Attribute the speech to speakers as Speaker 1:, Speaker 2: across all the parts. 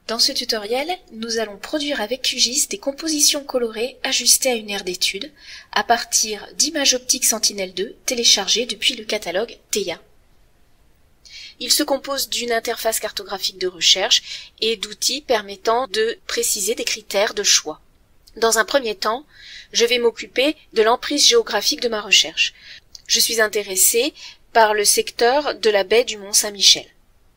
Speaker 1: Dans ce tutoriel, nous allons produire avec QGIS des compositions colorées ajustées à une aire d'étude à partir d'images optiques Sentinel-2 téléchargées depuis le catalogue Theia. Il se compose d'une interface cartographique de recherche et d'outils permettant de préciser des critères de choix. Dans un premier temps, je vais m'occuper de l'emprise géographique de ma recherche. Je suis intéressée par le secteur de la baie du Mont-Saint-Michel.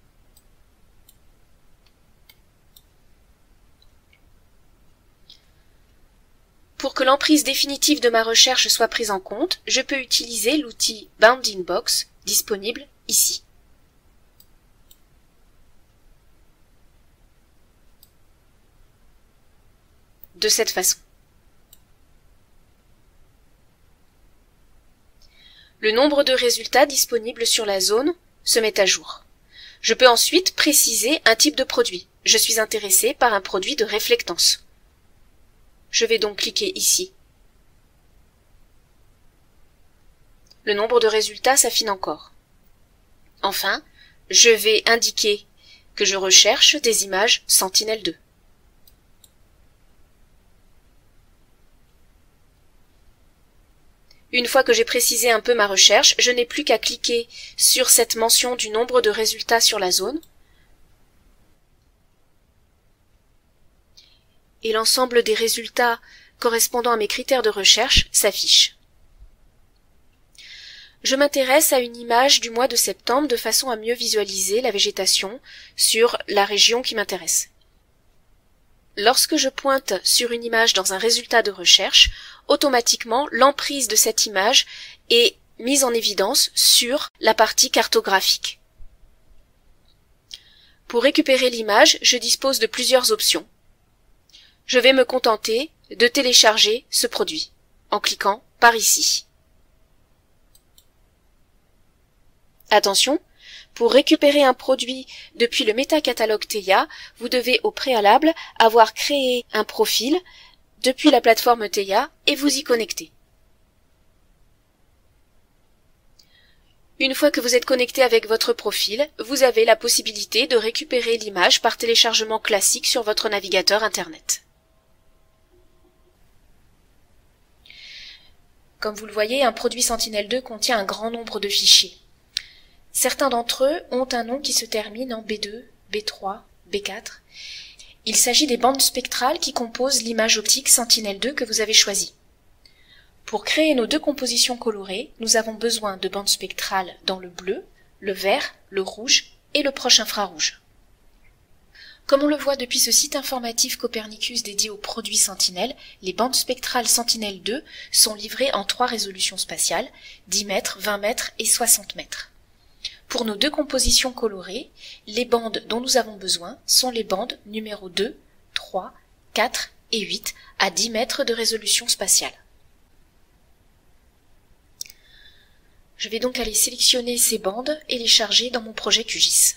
Speaker 1: Pour que l'emprise définitive de ma recherche soit prise en compte, je peux utiliser l'outil Bounding Box, disponible ici. De cette façon. Le nombre de résultats disponibles sur la zone se met à jour. Je peux ensuite préciser un type de produit. Je suis intéressé par un produit de réflectance. Je vais donc cliquer ici. Le nombre de résultats s'affine encore. Enfin, je vais indiquer que je recherche des images Sentinel-2. Une fois que j'ai précisé un peu ma recherche, je n'ai plus qu'à cliquer sur cette mention du nombre de résultats sur la zone. Et l'ensemble des résultats correspondant à mes critères de recherche s'affiche. Je m'intéresse à une image du mois de septembre de façon à mieux visualiser la végétation sur la région qui m'intéresse. Lorsque je pointe sur une image dans un résultat de recherche, automatiquement l'emprise de cette image est mise en évidence sur la partie cartographique. Pour récupérer l'image, je dispose de plusieurs options. Je vais me contenter de télécharger ce produit en cliquant par ici. Attention, pour récupérer un produit depuis le métacatalogue Theia, vous devez au préalable avoir créé un profil depuis la plateforme Theia et vous y connecter. Une fois que vous êtes connecté avec votre profil, vous avez la possibilité de récupérer l'image par téléchargement classique sur votre navigateur Internet. Comme vous le voyez, un produit Sentinel-2 contient un grand nombre de fichiers. Certains d'entre eux ont un nom qui se termine en B2, B3, B4. Il s'agit des bandes spectrales qui composent l'image optique Sentinel-2 que vous avez choisie. Pour créer nos deux compositions colorées, nous avons besoin de bandes spectrales dans le bleu, le vert, le rouge et le proche infrarouge. Comme on le voit depuis ce site informatif Copernicus dédié aux produits Sentinel, les bandes spectrales Sentinel-2 sont livrées en 3 résolutions spatiales, 10 mètres, 20 mètres et 60 mètres. Pour nos deux compositions colorées, les bandes dont nous avons besoin sont les bandes numéro 2, 3, 4 et 8 à 10 mètres de résolution spatiale. Je vais donc aller sélectionner ces bandes et les charger dans mon projet QGIS.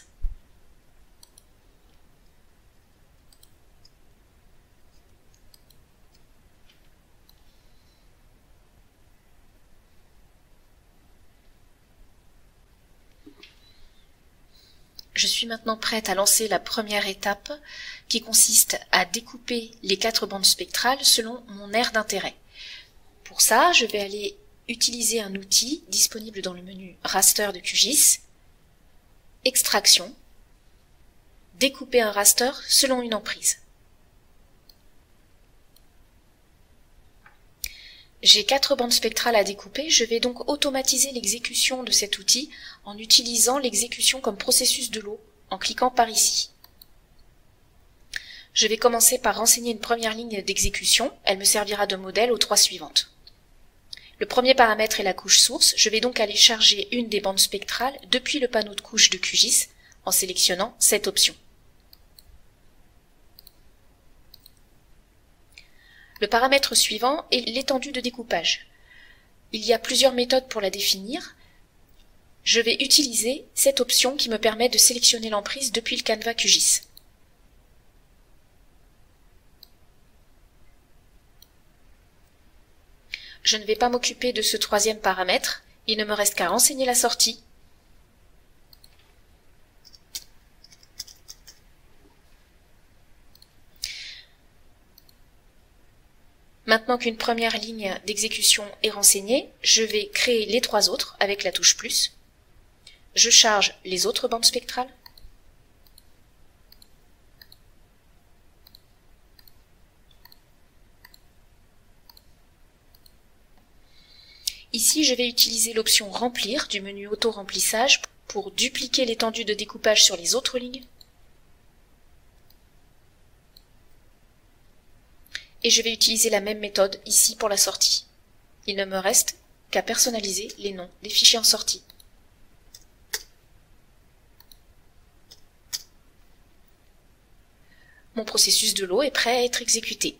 Speaker 1: Je suis maintenant prête à lancer la première étape qui consiste à découper les 4 bandes spectrales selon mon aire d'intérêt. Pour ça, je vais aller utiliser un outil disponible dans le menu Raster de QGIS, Extraction, découper un raster selon une emprise. J'ai 4 bandes spectrales à découper, je vais donc automatiser l'exécution de cet outil en utilisant l'exécution comme processus de lot, en cliquant par ici. Je vais commencer par renseigner une première ligne d'exécution, elle me servira de modèle aux 3 suivantes. Le premier paramètre est la couche source, je vais donc aller charger une des bandes spectrales depuis le panneau de couche de QGIS en sélectionnant cette option. Le paramètre suivant est l'étendue de découpage. Il y a plusieurs méthodes pour la définir. Je vais utiliser cette option qui me permet de sélectionner l'emprise depuis le canevas QGIS. Je ne vais pas m'occuper de ce troisième paramètre, il ne me reste qu'à renseigner la sortie. Maintenant qu'une première ligne d'exécution est renseignée, je vais créer les 3 autres avec la touche plus. Je charge les autres bandes spectrales. Ici, je vais utiliser l'option Remplir du menu Auto-remplissage pour dupliquer l'étendue de découpage sur les autres lignes. Et je vais utiliser la même méthode ici pour la sortie. Il ne me reste qu'à personnaliser les noms des fichiers en sortie. Mon processus de lot est prêt à être exécuté.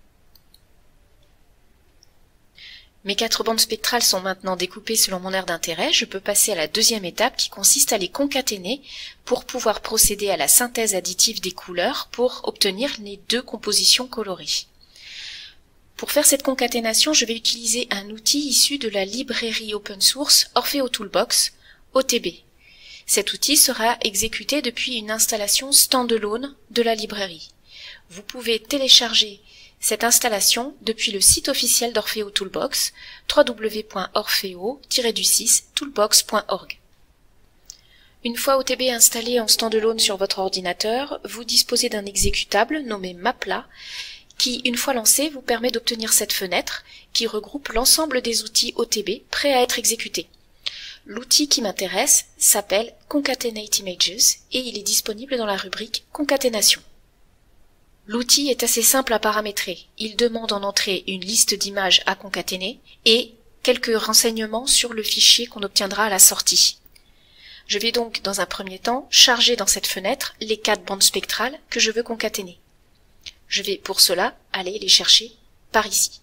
Speaker 1: Mes 4 bandes spectrales sont maintenant découpées selon mon aire d'intérêt. Je peux passer à la deuxième étape qui consiste à les concaténer pour pouvoir procéder à la synthèse additive des couleurs pour obtenir les 2 compositions colorées. Pour faire cette concaténation, je vais utiliser un outil issu de la librairie open source Orfeo Toolbox, OTB. Cet outil sera exécuté depuis une installation standalone de la librairie. Vous pouvez télécharger cette installation depuis le site officiel d'Orfeo Toolbox, www.orfeo-toolbox.org. Une fois OTB installé en standalone sur votre ordinateur, vous disposez d'un exécutable nommé Mapla, qui, une fois lancé, vous permet d'obtenir cette fenêtre qui regroupe l'ensemble des outils OTB prêts à être exécutés. L'outil qui m'intéresse s'appelle Concatenate Images et il est disponible dans la rubrique Concaténation. L'outil est assez simple à paramétrer. Il demande en entrée une liste d'images à concaténer et quelques renseignements sur le fichier qu'on obtiendra à la sortie. Je vais donc, dans un premier temps, charger dans cette fenêtre les 4 bandes spectrales que je veux concaténer. Je vais pour cela aller les chercher par ici.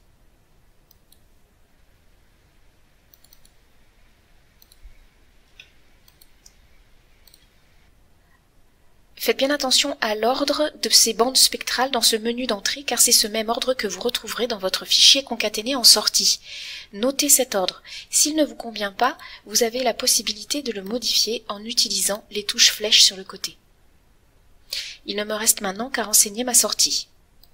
Speaker 1: Faites bien attention à l'ordre de ces bandes spectrales dans ce menu d'entrée car c'est ce même ordre que vous retrouverez dans votre fichier concaténé en sortie. Notez cet ordre. S'il ne vous convient pas, vous avez la possibilité de le modifier en utilisant les touches flèches sur le côté. Il ne me reste maintenant qu'à renseigner ma sortie.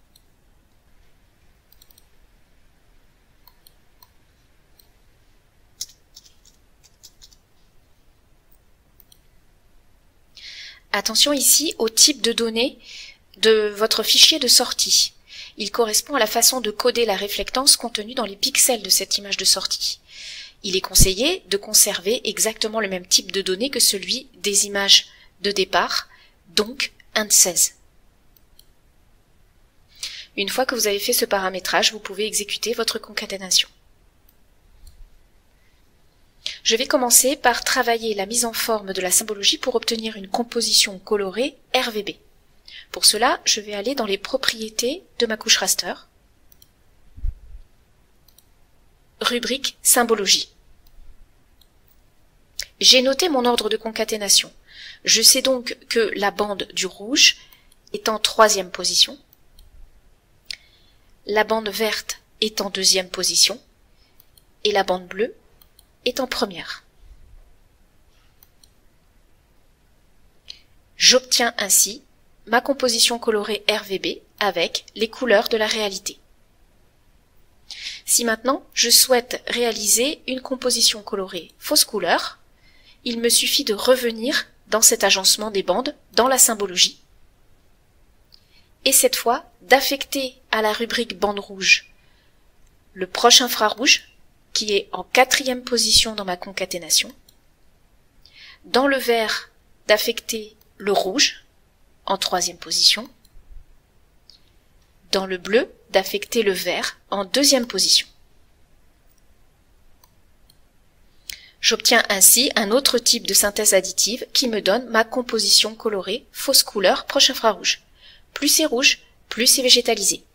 Speaker 1: Attention ici au type de données de votre fichier de sortie. Il correspond à la façon de coder la réflectance contenue dans les pixels de cette image de sortie. Il est conseillé de conserver exactement le même type de données que celui des images de départ, donc int16. Une fois que vous avez fait ce paramétrage, vous pouvez exécuter votre concaténation. Je vais commencer par travailler la mise en forme de la symbologie pour obtenir une composition colorée RVB. Pour cela, je vais aller dans les propriétés de ma couche raster, rubrique symbologie. J'ai noté mon ordre de concaténation. Je sais donc que la bande du rouge est en 3e position, la bande verte est en 2e position et la bande bleue est en 1re. J'obtiens ainsi ma composition colorée RVB avec les couleurs de la réalité. Si maintenant je souhaite réaliser une composition colorée fausse couleur, il me suffit de revenir dans cet agencement des bandes dans la symbologie et cette fois d'affecter à la rubrique bande rouge le proche infrarouge qui est en 4e position dans ma concaténation. Dans le vert, d'affecter le rouge en 3e position. Dans le bleu, d'affecter le vert en 2e position. J'obtiens ainsi un autre type de synthèse additive qui me donne ma composition colorée fausse couleur proche infrarouge. Plus c'est rouge, plus c'est végétalisé.